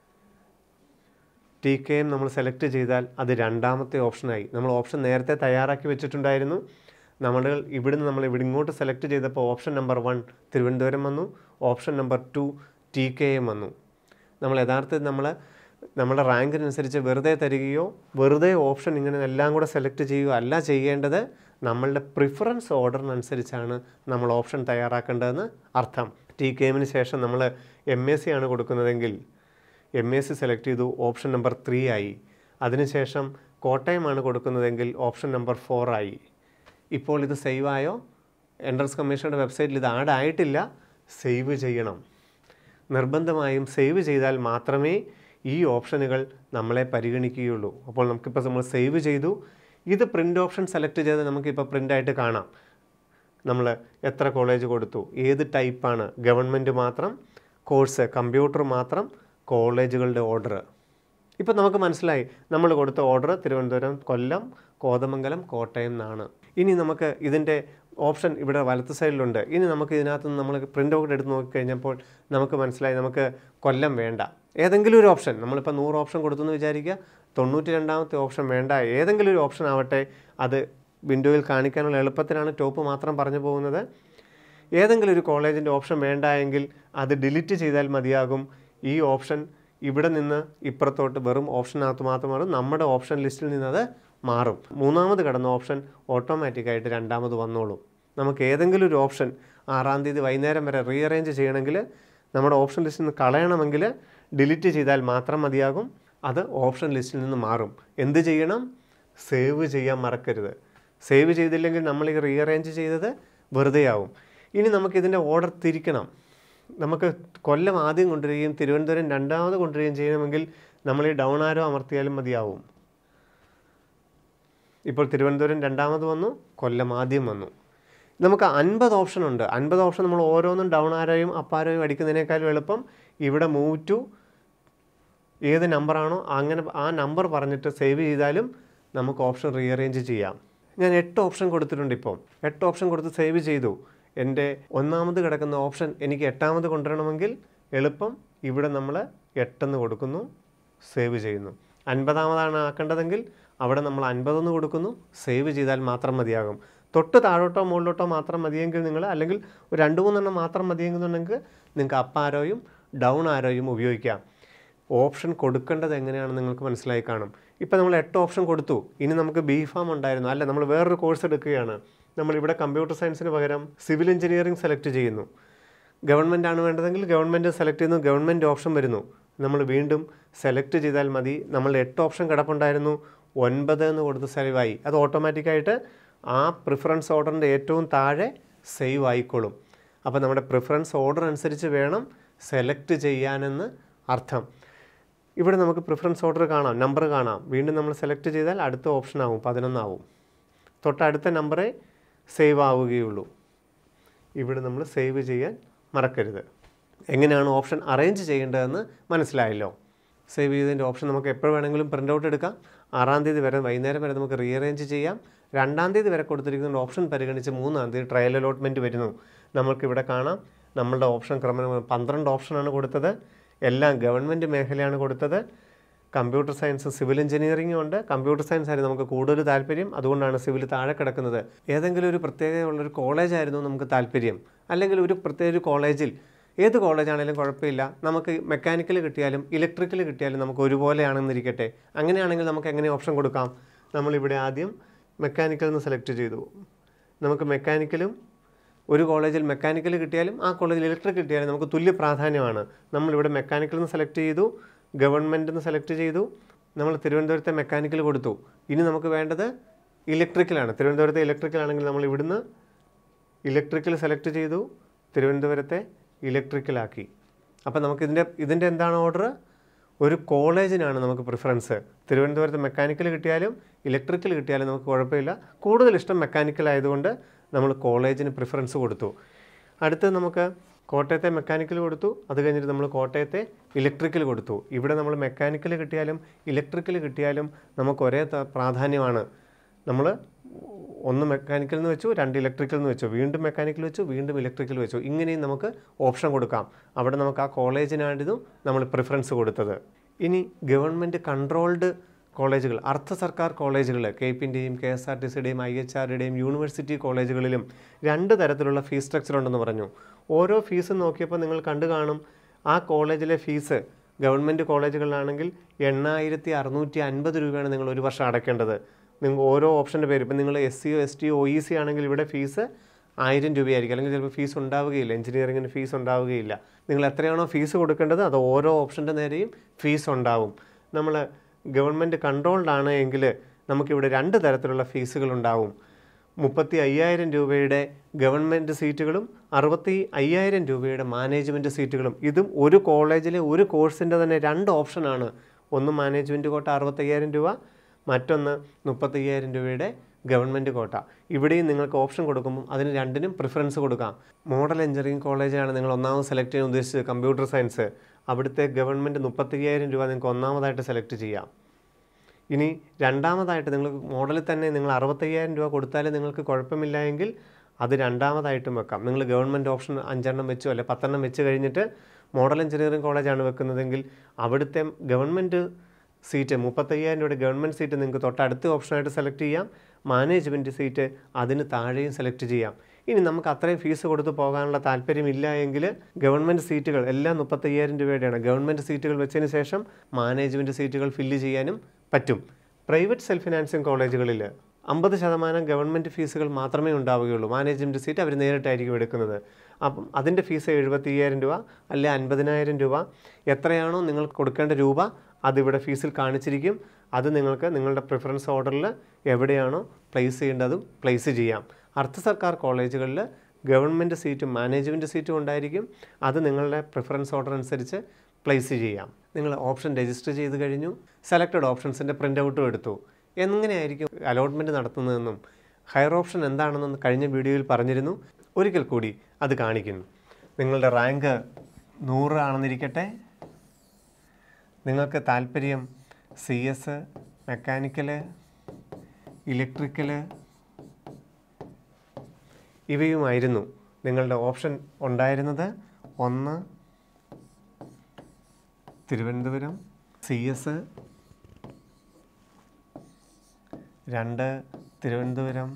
TKM നമ്മൾ സെലക്ട് ചെയ്താൽ അത് 2ാമത്തെ ഓപ്ഷനായി. നമ്മൾ ഓപ്ഷൻ നേരത്തെ തയ്യാറാക്കി വെച്ചിട്ടുണ്ടായിരുന്നു. ഇവിടുന്ന് നമ്മൾ ഇങ്ങോട്ട് സെലക്ട് ചെയ്തപ്പോൾ ഓപ്ഷൻ നമ്പർ 1 തിരുവനന്തപുരം വന്നു, ഓപ്ഷൻ നമ്പർ 2 TKM വന്നു. നമ്മൾ യഥാർത്ഥത്തിൽ നമ്മുടെ റാങ്കിനനുസരിച്ച് വെറുതെ തരികയോ വെറുതെ ഓപ്ഷൻ ഇങ്ങനെ എല്ലാം കൂടെ സെലക്ട് ചെയ്യുകയോ അല്ല ചെയ്യേണ്ടത്. നമ്മളുടെ പ്രിഫറൻസ് ഓർഡറിനനുസരിച്ചാണ് നമ്മൾ ഓപ്ഷൻ തയ്യാറാക്കേണ്ടതെന്ന് അർത്ഥം. TKMന് ശേഷം നമ്മൾ MAC ആണ് കൊടുക്കുന്നതെങ്കിൽ MAC സെലക്ട് ചെയ്തു, ഓപ്ഷൻ നമ്പർ 3 ആയി. അതിനുശേഷം കോട്ടയമാണ് കൊടുക്കുന്നതെങ്കിൽ ഓപ്ഷൻ നമ്പർ 4 ആയി. ഇപ്പോൾ ഇത് സേവ് ആയോ? എൻട്രൻസ് കമ്മീഷനുടെ വെബ്സൈറ്റിൽ ഇത് ആഡ് ആയിട്ടില്ല. സേവ് ചെയ്യണം. നിർബന്ധമായും സേവ് ചെയ്താൽ മാത്രമേ ഈ ഓപ്ഷനുകൾ നമ്മളെ പരിഗണിക്കുകയുള്ളൂ. അപ്പോൾ നമുക്കിപ്പോൾ നമ്മൾ സേവ് ചെയ്തു. ഇത് പ്രിൻ്റ് ഓപ്ഷൻ സെലക്ട് ചെയ്ത് നമുക്കിപ്പോൾ പ്രിൻ്റായിട്ട് കാണാം. നമ്മൾ എത്ര കോളേജ് കൊടുത്തു, ഏത് ടൈപ്പാണ്, ഗവൺമെൻറ് മാത്രം, കോഴ്സ് കമ്പ്യൂട്ടർ മാത്രം, കോളേജുകളുടെ ഓർഡർ. ഇപ്പോൾ നമുക്ക് മനസ്സിലായി നമ്മൾ കൊടുത്ത ഓർഡർ തിരുവനന്തപുരം, കൊല്ലം, കോതമംഗലം, കോട്ടയം എന്നാണ്. ഇനി നമുക്ക് ഇതിൻ്റെ ഓപ്ഷൻ ഇവിടെ വലത്ത് സൈഡിലുണ്ട്. ഇനി നമുക്ക് ഇതിനകത്ത് നിന്ന് നമ്മൾ പ്രിൻ്റ് ഔട്ട് എടുത്ത് നോക്കിക്കഴിഞ്ഞപ്പോൾ നമുക്ക് മനസ്സിലായി നമുക്ക് കൊല്ലം വേണ്ട. ഏതെങ്കിലും ഒരു ഓപ്ഷൻ, നമ്മളിപ്പോൾ 100 ഓപ്ഷൻ കൊടുത്തെന്ന് വിചാരിക്കുക, 92ാമത്തെ ഓപ്ഷൻ വേണ്ട, ഏതെങ്കിലും ഒരു ഓപ്ഷൻ ആവട്ടെ, അത് വിൻഡോയിൽ കാണിക്കാനുള്ള എളുപ്പത്തിനാണ് ടോപ്പ് മാത്രം പറഞ്ഞു പോകുന്നത്. ഏതെങ്കിലും ഒരു കോളേജിൻ്റെ ഓപ്ഷൻ വേണ്ട എങ്കിൽ അത് ഡിലീറ്റ് ചെയ്താൽ മതിയാകും. ഈ ഓപ്ഷൻ ഇവിടെ നിന്ന് ഇപ്പുറത്തോട്ട് വെറും ഓപ്ഷനകത്ത് മാത്രം മാറും. നമ്മുടെ ഓപ്ഷൻ ലിസ്റ്റിൽ നിന്നത് മാറും. മൂന്നാമത് കിടന്ന ഓപ്ഷൻ ഓട്ടോമാറ്റിക്കായിട്ട് രണ്ടാമത് വന്നോളും. നമുക്ക് ഏതെങ്കിലും ഒരു ഓപ്ഷൻ 6-ാം തീയതി വൈകുന്നേരം വരെ റീഅറേഞ്ച് ചെയ്യണമെങ്കിൽ, നമ്മുടെ ഓപ്ഷൻ ലിസ്റ്റിൽ നിന്ന് കളയണമെങ്കിൽ ഡിലീറ്റ് ചെയ്താൽ മാത്രം മതിയാകും. അത് ഓപ്ഷൻ ലിസ്റ്റിൽ നിന്ന് മാറും. എന്ത് ചെയ്യണം? സേവ് ചെയ്യാൻ മറക്കരുത്. സേവ് ചെയ്തില്ലെങ്കിൽ നമ്മൾ ഈ റീഅറേഞ്ച് ചെയ്തത് വെറുതെയാവും. ഇനി നമുക്കിതിൻ്റെ ഓർഡർ തിരിക്കണം. നമുക്ക് കൊല്ലം ആദ്യം കൊണ്ടുവരികയും തിരുവനന്തപുരം രണ്ടാമത് കൊണ്ടുവരികയും ചെയ്യണമെങ്കിൽ നമ്മൾ ഈ ഡൗൺ ആരോ അമർത്തിയാലും മതിയാവും. ഇപ്പോൾ തിരുവനന്തപുരം രണ്ടാമത് വന്നു, കൊല്ലം ആദ്യം വന്നു. നമുക്ക് 50 ഓപ്ഷൻ ഉണ്ട്. 50 ഓപ്ഷൻ നമ്മൾ ഓരോന്നും ഡൗൺ ആരോയും അപ്പ് ആരോയും അടിക്കുന്നതിനേക്കാളും എളുപ്പം ഇവിടെ മൂവ് ടു ഏത് നമ്പറാണോ അങ്ങനെ ആ നമ്പർ പറഞ്ഞിട്ട് സേവ് ചെയ്താലും നമുക്ക് ഓപ്ഷൻ റീഅറേഞ്ച് ചെയ്യാം. ഞാൻ 8 ഓപ്ഷൻ കൊടുത്തിട്ടുണ്ട്. ഇപ്പം 8 ഓപ്ഷൻ കൊടുത്ത് സേവ് ചെയ്തു. എൻ്റെ ഒന്നാമത് കിടക്കുന്ന ഓപ്ഷൻ എനിക്ക് 8ാമത് കൊണ്ടുവരണമെങ്കിൽ എളുപ്പം ഇവിടെ നമ്മൾ 8 കൊടുക്കുന്നു, സേവ് ചെയ്യുന്നു. 50ാമതാണ് ആക്കേണ്ടതെങ്കിൽ അവിടെ നമ്മൾ 50 കൊടുക്കുന്നു, സേവ് ചെയ്താൽ മാത്രം മതിയാകും. തൊട്ട് താഴോട്ടോ മുകളിലോട്ടോ മാത്രം മതിയെങ്കിൽ നിങ്ങൾ, അല്ലെങ്കിൽ ഒരു 2-3 മാത്രം മതിയെന്നുണ്ടെങ്കിൽ നിങ്ങൾക്ക് അപ്പ് ആരോയും ഡൗൺ ആരോയും ഉപയോഗിക്കാം. ഓപ്ഷൻ കൊടുക്കേണ്ടത് എങ്ങനെയാണെന്ന് നിങ്ങൾക്ക് മനസ്സിലായി കാണും. ഇപ്പോൾ നമ്മൾ 8 ഓപ്ഷൻ കൊടുത്തു. ഇനി നമുക്ക് B.Pharm ഉണ്ടായിരുന്നു, അല്ല നമ്മൾ വേറൊരു കോഴ്സ് എടുക്കുകയാണ്. നമ്മളിവിടെ കമ്പ്യൂട്ടർ സയൻസിന് പകരം സിവിൽ എഞ്ചിനീയറിംഗ് സെലക്ട് ചെയ്യുന്നു. ഗവൺമെൻറ് ആണ് വേണ്ടതെങ്കിൽ ഗവൺമെൻറ് സെലക്ട് ചെയ്യുന്നു, ഗവൺമെൻറ് ഓപ്ഷൻ വരുന്നു. നമ്മൾ വീണ്ടും സെലക്ട് ചെയ്താൽ മതി. നമ്മൾ 8 ഓപ്ഷൻ കിടപ്പുണ്ടായിരുന്നു, 9 എന്ന് കൊടുത്ത് സേവ് ആയി. അത് ഓട്ടോമാറ്റിക്കായിട്ട് ആ പ്രിഫറൻസ് ഓർഡറിൻ്റെ ഏറ്റവും താഴെ സേവ് ആയിക്കോളും. അപ്പോൾ നമ്മുടെ പ്രിഫറൻസ് ഓർഡർ അനുസരിച്ച് വേണം സെലക്ട് ചെയ്യാനെന്ന് അർത്ഥം. ഇവിടെ നമുക്ക് പ്രിഫറൻസ് ഓർഡർ കാണാം, നമ്പർ കാണാം. വീണ്ടും നമ്മൾ സെലക്ട് ചെയ്താൽ അടുത്ത ഓപ്ഷൻ ആവും, 11 ആവും. തൊട്ടടുത്ത നമ്പറേ സേവ് ആവുകയുള്ളൂ. ഇവിടെ നമ്മൾ സേവ് ചെയ്യാൻ മറക്കരുത്. എങ്ങനെയാണ് ഓപ്ഷൻ അറേഞ്ച് ചെയ്യേണ്ടതെന്ന് മനസ്സിലായല്ലോ. സേവ് ചെയ്തതിൻ്റെ ഓപ്ഷൻ നമുക്ക് എപ്പോൾ വേണമെങ്കിലും പ്രിൻ്റ് ഔട്ട് എടുക്കാം. 6-ാം തീയതി വരെ വൈകുന്നേരം വരെ നമുക്ക് റീഅറേഞ്ച് ചെയ്യാം. 2-ാം തീയതി വരെ കൊടുത്തിരിക്കുന്ന ഓപ്ഷൻ പരിഗണിച്ച് 3-ാം തീയതി ട്രയൽ അലോട്ട്മെൻറ്റ് വരുന്നു. നമുക്കിവിടെ കാണാം നമ്മളുടെ ഓപ്ഷൻ ക്രമം 12 ഓപ്ഷനാണ് കൊടുത്തത്. എല്ലാം ഗവൺമെൻറ് മേഖലയാണ് കൊടുത്തത്. കമ്പ്യൂട്ടർ സയൻസ് സിവിൽ എഞ്ചിനീയറിംഗും ഉണ്ട്. കമ്പ്യൂട്ടർ സയൻസ് ആയിരുന്നു നമുക്ക് കൂടുതൽ താല്പര്യം, അതുകൊണ്ടാണ് സിവിൽ താഴെ കിടക്കുന്നത്. ഏതെങ്കിലും ഒരു പ്രത്യേകതയുള്ളൊരു കോളേജായിരുന്നു നമുക്ക് താല്പര്യം, അല്ലെങ്കിൽ ഒരു പ്രത്യേക കോളേജിൽ, ഏത് കോളേജാണെങ്കിലും കുഴപ്പമില്ല, നമുക്ക് മെക്കാനിക്കൽ കിട്ടിയാലും ഇലക്ട്രിക്കൽ കിട്ടിയാലും നമുക്ക് ഒരുപോലെയാണെന്നിരിക്കട്ടെ. അങ്ങനെയാണെങ്കിൽ നമുക്ക് എങ്ങനെ ഓപ്ഷൻ കൊടുക്കാം? നമ്മളിവിടെ ആദ്യം മെക്കാനിക്കൽ എന്ന് സെലക്ട് ചെയ്തു. നമുക്ക് മെക്കാനിക്കലും ഒരു കോളേജിൽ മെക്കാനിക്കൽ കിട്ടിയാലും ആ കോളേജിൽ ഇലക്ട്രിക് കിട്ടിയാലും നമുക്ക് തുല്യ പ്രാധാന്യമാണ്. നമ്മളിവിടെ മെക്കാനിക്കൽ എന്ന് സെലക്ട് ചെയ്തു, ഗവൺമെൻറ് എന്ന് സെലക്ട് ചെയ്തു, നമ്മൾ തിരുവനന്തപുരത്തെ മെക്കാനിക്കൽ കൊടുത്തു. ഇനി നമുക്ക് വേണ്ടത് ഇലക്ട്രിക്കലാണ്. തിരുവനന്തപുരത്തെ ഇലക്ട്രിക്കൽ ആണെങ്കിൽ നമ്മൾ ഇവിടുന്ന് ഇലക്ട്രിക്കൽ സെലക്ട് ചെയ്തു, തിരുവനന്തപുരത്തെ ഇലക്ട്രിക്കലാക്കി. അപ്പോൾ നമുക്ക് ഇതിൻ്റെ എന്താണ് ഓർഡർ? ഒരു കോളേജിനാണ് നമുക്ക് പ്രിഫറൻസ്. തിരുവനന്തപുരത്ത് മെക്കാനിക്കൽ കിട്ടിയാലും ഇലക്ട്രിക്കൽ കിട്ടിയാലും നമുക്ക് കുഴപ്പമില്ല. കൂടുതൽ ഇഷ്ടം മെക്കാനിക്കൽ ആയതുകൊണ്ട് നമ്മൾ കോളേജിന് പ്രിഫറൻസ് കൊടുത്തു. അടുത്ത് നമുക്ക് കോട്ടയത്തെ മെക്കാനിക്കൽ കൊടുത്തു, അത് കഴിഞ്ഞിട്ട് നമ്മൾ കോട്ടയത്തെ ഇലക്ട്രിക്കൽ കൊടുത്തു. ഇവിടെ നമ്മൾ മെക്കാനിക്കൽ കിട്ടിയാലും ഇലക്ട്രിക്കൽ കിട്ടിയാലും നമുക്ക് ഒരേ പ്രാധാന്യമാണ്. നമ്മൾ 1 മെക്കാനിക്കൽ എന്ന് വെച്ചു, 2 ഇലക്ട്രിക്കൽ എന്ന് വെച്ചു, വീണ്ടും മെക്കാനിക്കൽ വെച്ചു, വീണ്ടും ഇലക്ട്രിക്കൽ വെച്ചു. ഇങ്ങനെയും നമുക്ക് ഓപ്ഷൻ കൊടുക്കാം. അവിടെ നമുക്ക് ആ കോളേജിനായിരുന്നു നമ്മൾ പ്രിഫറൻസ് കൊടുത്തത്. ഇനി ഗവൺമെൻറ് കൺട്രോൾഡ് കോളേജുകൾ, അർദ്ധ സർക്കാർ കോളേജുകൾ, KEAMൻ്റെയും KSRTCയുടെയും IHRയുടെയും യൂണിവേഴ്സിറ്റി കോളേജുകളിലും 2 തരത്തിലുള്ള ഫീസ് സ്ട്രക്ചർ ഉണ്ടെന്ന് പറഞ്ഞു. ഓരോ ഫീസും നോക്കിയപ്പോൾ നിങ്ങൾ കണ്ടു കാണും, ആ കോളേജിലെ ഫീസ് ഗവൺമെൻറ് കോളേജുകളിലാണെങ്കിൽ 8650 രൂപയാണ് നിങ്ങൾ ഒരു വർഷം അടയ്ക്കേണ്ടത്. നിങ്ങൾ ഓരോ ഓപ്ഷൻ്റെ പേര്, ഇപ്പം നിങ്ങൾ SC, ST, OEC ആണെങ്കിൽ ഇവിടെ ഫീസ് 1000 രൂപയായിരിക്കും, അല്ലെങ്കിൽ ചിലപ്പോൾ ഫീസ് ഉണ്ടാവുകയില്ല, എഞ്ചിനീയറിങ്ങിന് ഫീസ് ഉണ്ടാവുകയില്ല. നിങ്ങൾ എത്രയാണോ ഫീസ് കൊടുക്കേണ്ടത് അത് ഓരോ ഓപ്ഷൻ്റെ നേരെയും ഫീസ് ഉണ്ടാവും. നമ്മൾ ഗവൺമെൻറ് കൺട്രോൾഡ് ആണ് എങ്കിൽ നമുക്കിവിടെ 2 തരത്തിലുള്ള ഫീസുകളുണ്ടാവും. 35,000 രൂപയുടെ ഗവൺമെൻറ് സീറ്റുകളും 65,000 രൂപയുടെ മാനേജ്മെൻറ്റ് സീറ്റുകളും. ഇതും ഒരു കോളേജിലെ ഒരു കോഴ്സിൻ്റെ തന്നെ 2 ഓപ്ഷനാണ്. ഒന്ന് മാനേജ്മെൻറ്റ് കോട്ട 65,000 രൂപ, മറ്റൊന്ന് 35,000 രൂപയുടെ ഗവൺമെൻറ് കോട്ട. ഇവിടെയും നിങ്ങൾക്ക് ഓപ്ഷൻ കൊടുക്കുമ്പോൾ അതിന് 2നും പ്രിഫറൻസ് കൊടുക്കാം. മോഡൽ എഞ്ചിനീയറിംഗ് കോളേജാണ് നിങ്ങൾ ഒന്നാമത് സെലക്ട് ചെയ്യാൻ ഉദ്ദേശിച്ചത്, കമ്പ്യൂട്ടർ സയൻസ്. അവിടുത്തെ ഗവൺമെൻറ് 35,000 രൂപ നിങ്ങൾക്ക് ഒന്നാമതായിട്ട് സെലക്ട് ചെയ്യാം. ഇനി രണ്ടാമതായിട്ട് നിങ്ങൾ മോഡലിൽ തന്നെ നിങ്ങൾ 65,000 രൂപ കൊടുത്താലേ നിങ്ങൾക്ക് കുഴപ്പമില്ല എങ്കിൽ അത് രണ്ടാമതായിട്ടും വെക്കാം. നിങ്ങൾ ഗവൺമെൻറ് ഓപ്ഷൻ 5 എണ്ണം വെച്ചോ അല്ലെ 10 എണ്ണം വെച്ച് കഴിഞ്ഞിട്ട് മോഡൽ എഞ്ചിനീയറിംഗ് കോളേജാണ് വെക്കുന്നതെങ്കിൽ അവിടുത്തെ ഗവൺമെൻറ് സീറ്റ് 35,000 രൂപയുടെ ഗവൺമെൻറ് സീറ്റ് നിങ്ങൾക്ക് തൊട്ടടുത്ത ഓപ്ഷനായിട്ട് സെലക്ട് ചെയ്യാം. മാനേജ്മെൻറ്റ് സീറ്റ് അതിന് താഴെയും സെലക്ട് ചെയ്യാം. ഇനി നമുക്ക് അത്രയും ഫീസ് കൊടുത്ത് പോകാനുള്ള താല്പര്യമില്ല എങ്കിൽ ഗവൺമെൻറ് സീറ്റുകൾ എല്ലാം 35,000 രൂപയുടെയാണ്. ഗവൺമെൻറ് സീറ്റുകൾ വെച്ചതിന് ശേഷം മാനേജ്മെൻറ്റ് സീറ്റുകൾ ഫില്ല് ചെയ്യാനും പറ്റും. പ്രൈവറ്റ് സെൽഫ് ഫിനാൻസിങ് കോളേജുകളിൽ 50% ഗവൺമെൻറ് ഫീസുകൾ മാത്രമേ ഉണ്ടാവുകയുള്ളൂ. മാനേജ്മെൻറ്റ് സീറ്റ് അവർ നേരിട്ടായിരിക്കും എടുക്കുന്നത്. അപ്പം അതിൻ്റെ ഫീസ് 75,000 രൂപ അല്ലെ 50,000 രൂപ, എത്രയാണോ നിങ്ങൾ കൊടുക്കേണ്ട രൂപ അതിവിടെ ഫീസിൽ കാണിച്ചിരിക്കും. അത് നിങ്ങൾക്ക് നിങ്ങളുടെ പ്രിഫറൻസ് ഓർഡറിൽ എവിടെയാണോ പ്ലേസ് ചെയ്യേണ്ടതും പ്ലേസ് ചെയ്യാം. അർദ്ധ സർക്കാർ കോളേജുകളിൽ ഗവൺമെൻറ് സീറ്റും മാനേജ്മെൻറ്റ് സീറ്റും ഉണ്ടായിരിക്കും. അത് നിങ്ങളുടെ പ്രിഫറൻസ് ഓർഡർ അനുസരിച്ച് പ്ലേസ് ചെയ്യാം. നിങ്ങൾ ഓപ്ഷൻ രജിസ്റ്റർ ചെയ്ത് കഴിഞ്ഞു, സെലക്റ്റഡ് ഓപ്ഷൻസിൻ്റെ പ്രിൻ്റ് ഔട്ടും എടുത്തു. എങ്ങനെയായിരിക്കും അലോട്ട്മെൻറ്റ് നടത്തുന്നതെന്നും ഹയർ ഓപ്ഷൻ എന്താണെന്നും കഴിഞ്ഞ വീഡിയോയിൽ പറഞ്ഞിരുന്നു. ഒരിക്കൽ കൂടി അത് കാണിക്കുന്നു. നിങ്ങളുടെ റാങ്ക് 100 ആണെന്നിരിക്കട്ടെ. നിങ്ങൾക്ക് താല്പര്യം CS, മെക്കാനിക്കൽ, ഇലക്ട്രിക്കൽ ഇവയുമായിരുന്നു നിങ്ങളുടെ ഓപ്ഷൻ ഉണ്ടായിരുന്നത്. 1 തിരുവനന്തപുരം, CS 2 തിരുവനന്തപുരം,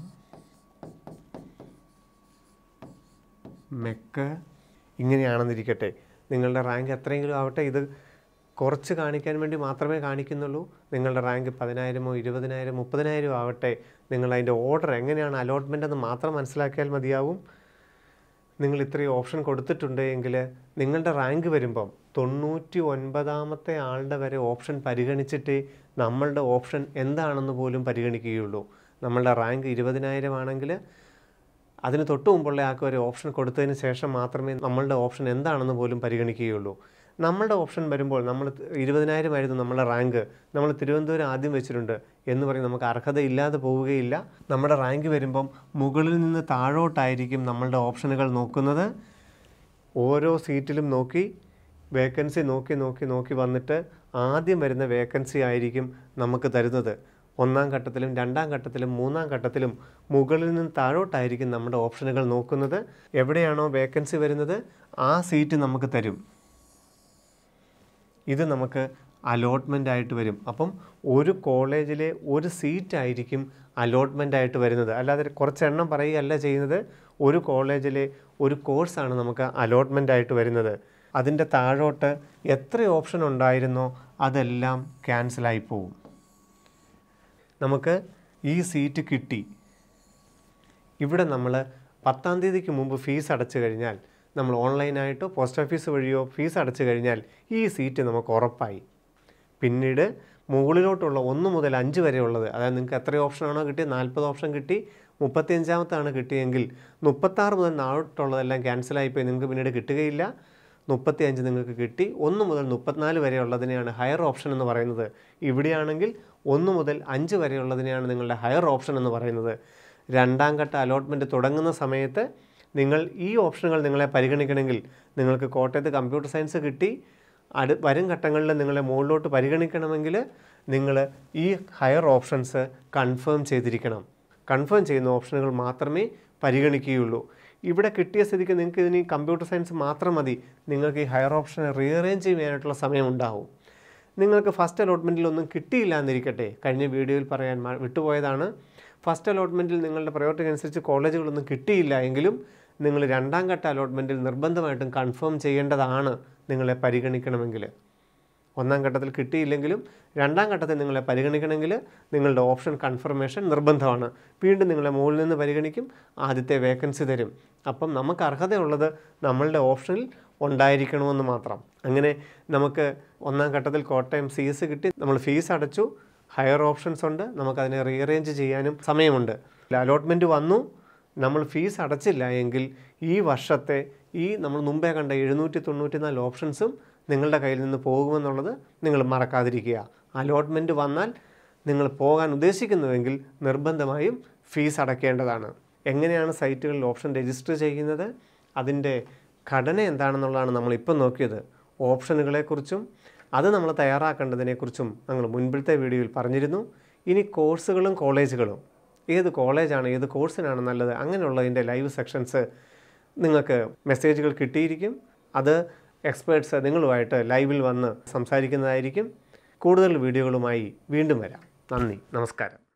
മെക്ക് ഇങ്ങനെയാണെന്നിരിക്കട്ടെ. നിങ്ങളുടെ റാങ്ക് എത്രയെങ്കിലും ആവട്ടെ, ഇത് കുറച്ച് കാണിക്കാൻ വേണ്ടി മാത്രമേ കാണിക്കുന്നുള്ളൂ. നിങ്ങളുടെ റാങ്ക് 10,000, 20,000, 30,000 ആവട്ടെ, നിങ്ങളതിൻ്റെ ഓർഡർ എങ്ങനെയാണ് അലോട്ട്മെൻ്റ് എന്ന് മാത്രം മനസ്സിലാക്കിയാൽ മതിയാവും. നിങ്ങൾ ഇത്രയും ഓപ്ഷൻ കൊടുത്തിട്ടുണ്ട് എങ്കിൽ നിങ്ങളുടെ റാങ്ക് വരുമ്പം 99ാമത്തെ ആളുടെ വരെ ഓപ്ഷൻ പരിഗണിച്ചിട്ടേ നമ്മളുടെ ഓപ്ഷൻ എന്താണെന്ന് പോലും പരിഗണിക്കുകയുള്ളൂ. നമ്മളുടെ റാങ്ക് 20,000 ആണെങ്കിൽ അതിന് തൊട്ട് മുമ്പുള്ള ആൾക്ക് വരെ ഓപ്ഷൻ കൊടുത്തതിന് ശേഷം മാത്രമേ നമ്മളുടെ ഓപ്ഷൻ എന്താണെന്ന് പോലും പരിഗണിക്കുകയുള്ളൂ. നമ്മളുടെ ഓപ്ഷൻ വരുമ്പോൾ നമ്മൾ 20,000 ആയിരുന്നു നമ്മളുടെ റാങ്ക്, നമ്മൾ തിരുവനന്തപുരം ആദ്യം വെച്ചിട്ടുണ്ട് എന്ന് പറയും നമുക്ക് അർഹതയില്ലാതെ പോവുകയില്ല. നമ്മുടെ റാങ്ക് വരുമ്പം മുകളിൽ നിന്ന് താഴോട്ടായിരിക്കും നമ്മളുടെ ഓപ്ഷനുകൾ നോക്കുന്നത്. ഓരോ സീറ്റിലും നോക്കി വേക്കൻസി നോക്കി വന്നിട്ട് ആദ്യം വരുന്ന വേക്കൻസി ആയിരിക്കും നമുക്ക് തരുന്നത്. 1ാം ഘട്ടത്തിലും 2ാം ഘട്ടത്തിലും 3ാം ഘട്ടത്തിലും മുകളിൽ നിന്ന് താഴോട്ടായിരിക്കും നമ്മുടെ ഓപ്ഷനുകൾ നോക്കുന്നത്. എവിടെയാണോ വേക്കൻസി വരുന്നത് ആ സീറ്റ് നമുക്ക് തരും. ഇത് നമുക്ക് അലോട്ട്മെൻ്റ് ആയിട്ട് വരും. അപ്പം ഒരു കോളേജിലെ ഒരു സീറ്റായിരിക്കും അലോട്ട്മെൻ്റ് ആയിട്ട് വരുന്നത്. അല്ലാതെ കുറച്ച് എണ്ണം പറയുകയല്ല ചെയ്യുന്നത്. ഒരു കോളേജിലെ ഒരു കോഴ്സാണ് നമുക്ക് അലോട്ട്മെൻ്റ് ആയിട്ട് വരുന്നത്. അതിൻ്റെ താഴോട്ട് എത്ര ഓപ്ഷൻ ഉണ്ടായിരുന്നോ അതെല്ലാം ക്യാൻസലായി പോവും. നമുക്ക് ഈ സീറ്റ് കിട്ടി. ഇവിടെ നമ്മൾ 10ാം തീയതിക്ക് മുമ്പ് ഫീസ് അടച്ചു കഴിഞ്ഞാൽ, നമ്മൾ ഓൺലൈനായിട്ടോ പോസ്റ്റ് ഓഫീസ് വഴിയോ ഫീസ് അടച്ചു കഴിഞ്ഞാൽ ഈ സീറ്റ് നമുക്ക് ഉറപ്പായി. പിന്നീട് മുകളിലോട്ടുള്ള 1 മുതൽ 5 വരെ ഉള്ളത്, അതായത് നിങ്ങൾക്ക് എത്ര ഓപ്ഷനാണോ കിട്ടിയത്, 40 ഓപ്ഷൻ കിട്ടി, 35ാമത്താണ് കിട്ടിയെങ്കിൽ 36 മുതൽ താഴോട്ടുള്ളതെല്ലാം ക്യാൻസലായിപ്പോയി, നിങ്ങൾക്ക് പിന്നീട് കിട്ടുകയില്ല. 35 നിങ്ങൾക്ക് കിട്ടി. 1 മുതൽ 34 വരെ ഉള്ളതിനെയാണ് ഹയർ ഓപ്ഷൻ എന്ന് പറയുന്നത്. ഇവിടെയാണെങ്കിൽ 1 മുതൽ 5 വരെ ഉള്ളതിനെയാണ് നിങ്ങളുടെ ഹയർ ഓപ്ഷൻ എന്ന് പറയുന്നത്. 2ാം ഘട്ട അലോട്ട്മെൻറ്റ് തുടങ്ങുന്ന സമയത്ത് നിങ്ങൾ ഈ ഓപ്ഷനുകൾ നിങ്ങളെ പരിഗണിക്കണമെങ്കിൽ, നിങ്ങൾക്ക് കോട്ടയത്ത് കമ്പ്യൂട്ടർ സയൻസ് കിട്ടി, വരും ഘട്ടങ്ങളിൽ നിങ്ങളെ മുകളിലോട്ട് പരിഗണിക്കണമെങ്കിൽ നിങ്ങൾ ഈ ഹയർ ഓപ്ഷൻസ് കൺഫേം ചെയ്തിരിക്കണം. കൺഫേം ചെയ്യുന്ന ഓപ്ഷനുകൾ മാത്രമേ പരിഗണിക്കുകയുള്ളൂ. ഇവിടെ കിട്ടിയ സ്ഥിതിക്ക് നിങ്ങൾക്ക് ഇതിന് കമ്പ്യൂട്ടർ സയൻസ് മാത്രം മതി. നിങ്ങൾക്ക് ഈ ഹയർ ഓപ്ഷനെ റീഅറേഞ്ച് ചെയ്യാനായിട്ടുള്ള സമയമുണ്ടാവും. നിങ്ങൾക്ക് ഫസ്റ്റ് അലോട്ട്മെൻറ്റിൽ ഒന്നും കിട്ടിയില്ല എന്നിരിക്കട്ടെ, കഴിഞ്ഞ വീഡിയോയിൽ പറയാൻ വിട്ടുപോയതാണ്. ഫസ്റ്റ് അലോട്ട്മെൻറ്റിൽ നിങ്ങളുടെ പ്രയോറിറ്റി അനുസരിച്ച് കോളേജുകളൊന്നും കിട്ടിയില്ല എങ്കിലും നിങ്ങൾ 2ാം ഘട്ട അലോട്ട്മെൻറ്റിൽ നിർബന്ധമായിട്ടും കൺഫേം ചെയ്യേണ്ടതാണ് നിങ്ങളെ പരിഗണിക്കണമെങ്കിൽ. 1ാം ഘട്ടത്തിൽ കിട്ടിയില്ലെങ്കിലും 2ാം ഘട്ടത്തിൽ നിങ്ങളെ പരിഗണിക്കണമെങ്കിൽ നിങ്ങളുടെ ഓപ്ഷൻ കൺഫർമേഷൻ നിർബന്ധമാണ്. വീണ്ടും നിങ്ങളെ മുകളിൽ നിന്ന് പരിഗണിക്കും, ആദ്യത്തെ വേക്കൻസി തരും. അപ്പം നമുക്ക് അർഹതയുള്ളത് നമ്മളുടെ ഓപ്ഷനിൽ ഉണ്ടായിരിക്കണമെന്ന് മാത്രം. അങ്ങനെ നമുക്ക് 1ാം ഘട്ടത്തിൽ കോട്ടയം CS കിട്ടി, നമ്മൾ ഫീസ് അടച്ചു, ഹയർ ഓപ്ഷൻസ് ഉണ്ട്, നമുക്കതിനെ റീഅറേഞ്ച് ചെയ്യാനും സമയമുണ്ട്. അലോട്ട്മെൻറ്റ് വന്നു, നമ്മൾ ഫീസ് അടച്ചില്ല എങ്കിൽ ഈ വർഷത്തെ നമ്മൾ മുമ്പേ കണ്ട 794 ഓപ്ഷൻസും നിങ്ങളുടെ കയ്യിൽ നിന്ന് പോകുമെന്നുള്ളത് നിങ്ങൾ മറക്കാതിരിക്കുക. അലോട്ട്മെൻറ്റ് വന്നാൽ നിങ്ങൾ പോകാൻ ഉദ്ദേശിക്കുന്നുവെങ്കിൽ നിർബന്ധമായും ഫീസ് അടയ്ക്കേണ്ടതാണ്. എങ്ങനെയാണ് സൈറ്റുകളിൽ ഓപ്ഷൻ രജിസ്റ്റർ ചെയ്യുന്നത്, അതിൻ്റെ ഘടന എന്താണെന്നുള്ളതാണ് നമ്മളിപ്പം നോക്കിയത്. ഓപ്ഷനുകളെക്കുറിച്ചും അത് നമ്മൾ തയ്യാറാക്കേണ്ടതിനെക്കുറിച്ചും ഞങ്ങൾ മുൻപിലത്തെ വീഡിയോയിൽ പറഞ്ഞിരുന്നു. ഇനി കോഴ്സുകളും കോളേജുകളും, ഏത് കോളേജാണ് ഏത് കോഴ്സിനാണ് നല്ലത്, അങ്ങനെയുള്ളതിൻ്റെ ലൈവ് സെക്ഷൻസ് നിങ്ങൾക്ക് മെസ്സേജുകൾ കിട്ടിയിരിക്കും. അത് എക്സ്പേർട്സ് നിങ്ങളുമായിട്ട് ലൈവിൽ വന്ന് സംസാരിക്കുന്നതായിരിക്കും. കൂടുതൽ വീഡിയോകളുമായി വീണ്ടും വരാം. നന്ദി, നമസ്കാരം.